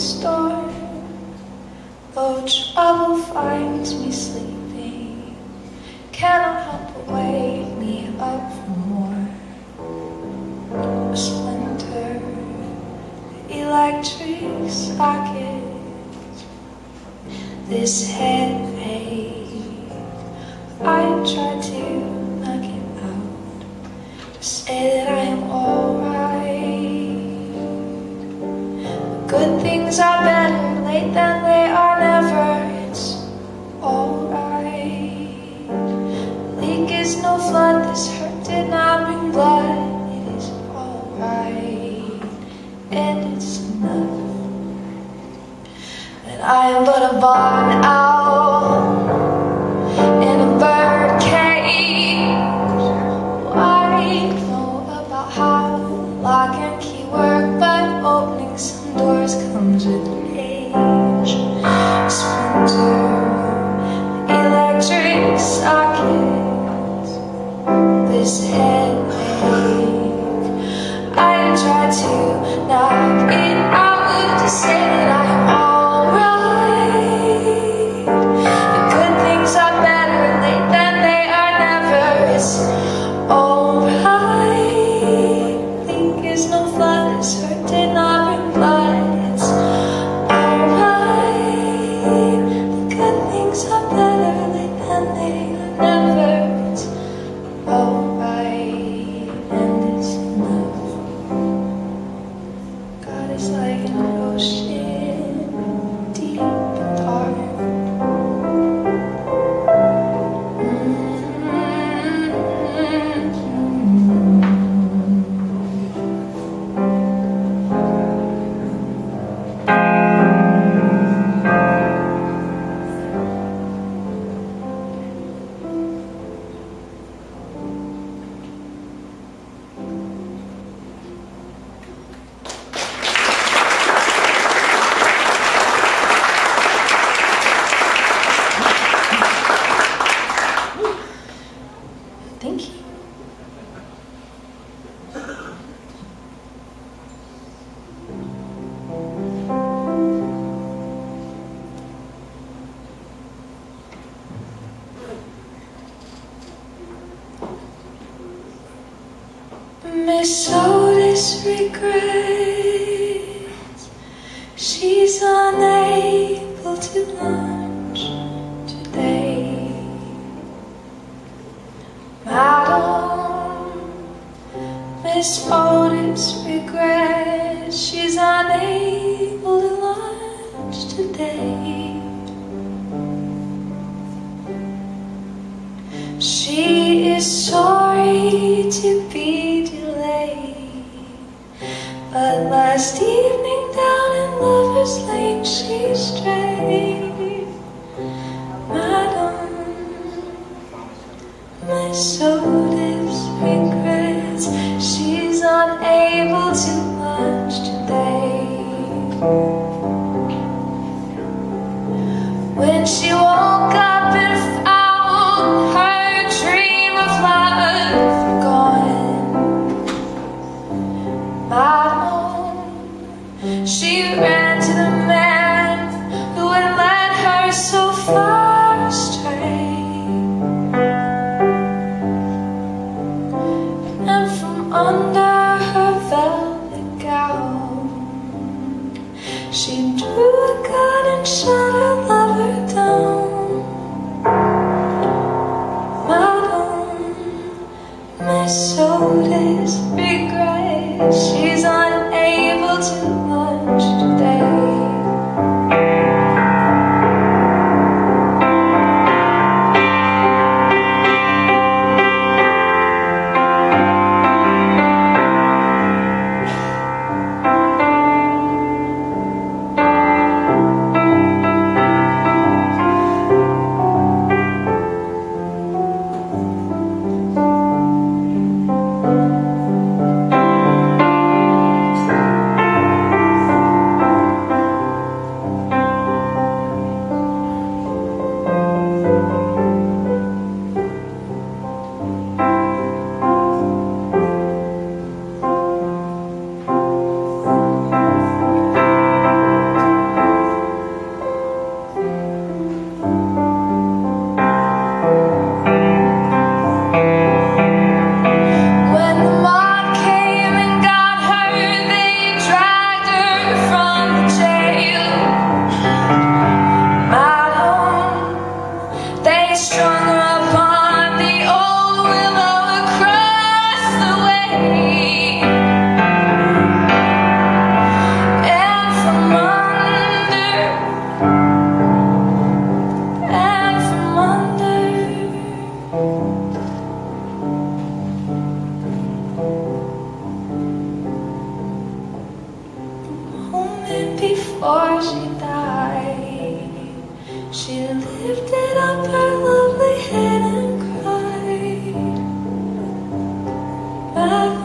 storm. Though trouble finds me sleeping, cannot help but wake me up for more. A splinter, electric socket, this headache, I try to knock it out, to say that I am alright. Good things are better late than they are never. It's alright. Leak is no flood, this hurt did not bring blood. It is alright, and it's enough that I am but a barn owl in a bird cage. I know about how lock and key work, but opening some doors comes with age. Splinter, electric sockets, this headache, I try to knock it out, to say that I am alright. The good things are better late than they are never. It's alright. Think is no flood, this hurt did not bring blood. It's alright. The good things are better late than they are never. It's alright, and it's enough. God is like an ocean, deep and dark. Thank you. Miss Otis regrets she's unable to lunch today. Madam, Miss Otis regrets she's unable to lunch today. She is sorry to be delayed, but last evening down in Lover's Lane she strayed. Madam, Miss Otis regrets she's unable to lunch today. When she woke up and found her dream of love gone, Madam, she ran to the man who had led her so far astray. Under her velvet gown, she drew a gun and shot her lover down. Madam, Miss Otis regrets she's unable to lunch today. before she died. She lifted up her lovely head and cried.